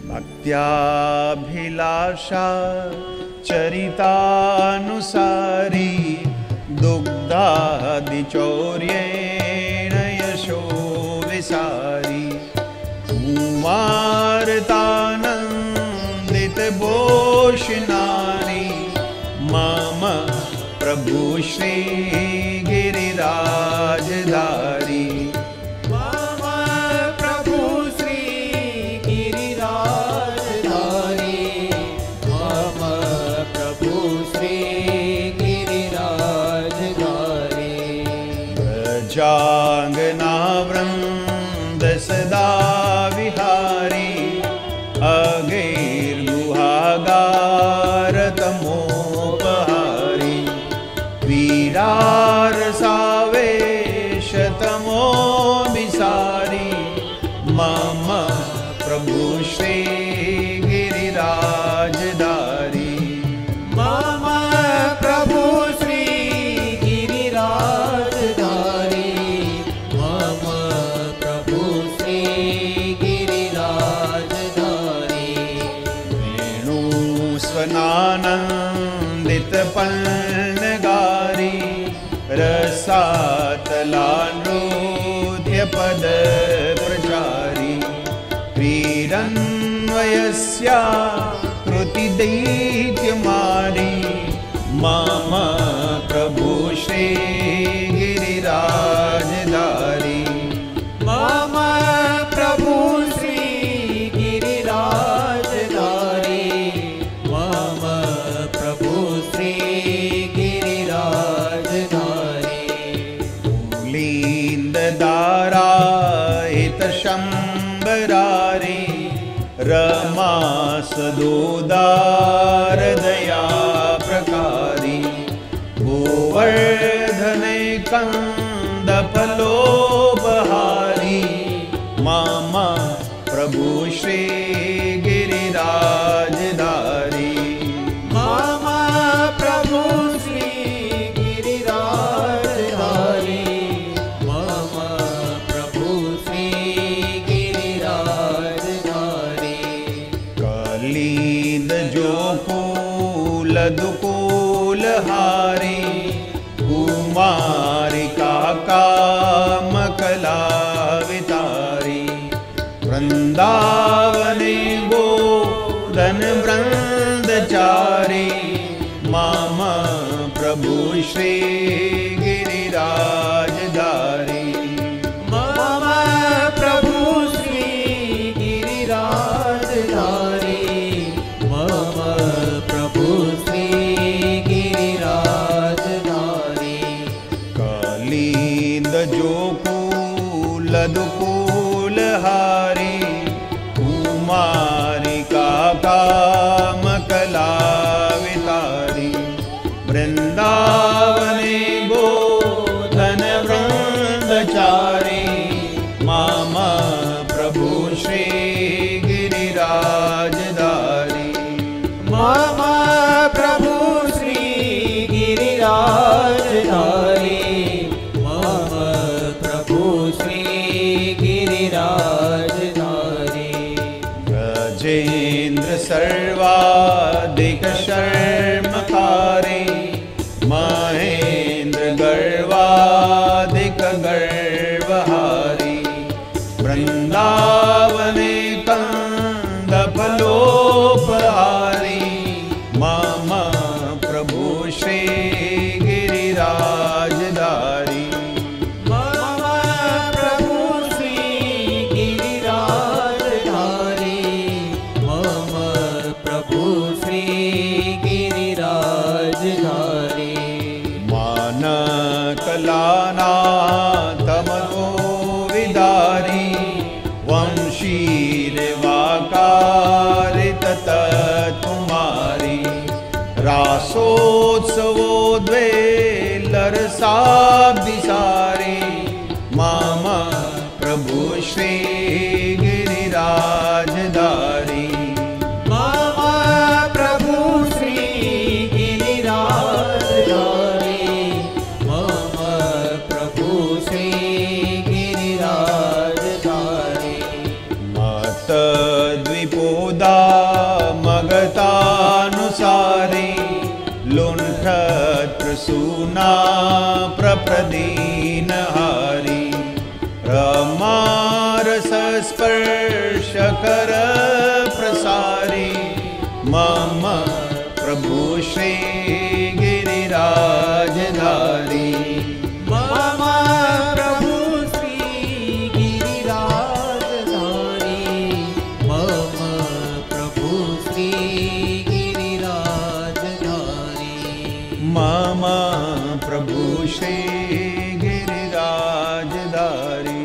भक्त्याभिलाषा चरितानुसारी दुग्धादिचौर्येण यशो विसारी कुमारतानन्दितभूषणानि मम प्रभु श्री गिरिराजधारी जांगनावृंद सदा विहारी अगैर्गुहागारतमोपहारी वीरारसावेशतमो विसारी मम प्रभु श्री गिरिराजधारी आनंदित पल्लगारी रसातलानृत्य पद प्रचारी क्रीडन्वयस्या कृतिदैत्यमारी मम प्रभु श्री गिरिराजधारी मम प्रभु शंबरारी रमा सदोदार दया प्रकारी गोवर्धने कंदफलोपहारी मम प्रभु श्री गिरिराजधारी मम प्रभु श्री गिरिराजधारी मम प्रभु श्री दुकूलहारी कुमारिका कामकलावितारी वृंदावने गोधन वृंदचारी मम प्रभु श्री गिरिराजधारी मम प्रभु श्री गिरिराजधारी मम प्रभु श्री गिरिराजधारी कालींद जोकूलदुकूलहारी कुमारिका कामकलावितारी वृंदावने गोधन वृंदचारी मम प्रभु श्री गिरिराजधारी मम प्रभु श्री गिरिराजधारी मम प्रभु श्री गिरिराजधारी गजेन्द्र सर्वाधिक शर्मकारी महेन्द्र गर्वाधिक गर्वहारी वृंदावने कंदफलोपहारी मम प्रभु श्री गिरिराजधारी मम प्रभु श्री गिरिराजधारी मम प्रभु श्री गिरिराजधारी मानकलानाथमनो विदारी वंशीर्वाकारित तुम्हारी रासोत्सवो द्वे लरसाब्दिसारी मम प्रभु श्री गिरिराजधारी मम प्रभु श्री गिरिराजधारी मम प्रभु श्री गिरिराजधारी मत द्विपोदा प्रसूना प्रप्रदीनहारी रमारसस्पर्शकर प्रसारी मम प्रभु श्री गिरिराजधारी मम प्रभु श्री गिरिराजधारी मम प्रभु श्री गिरिराजधारी मम प्रभु श्री गिरिराजधारी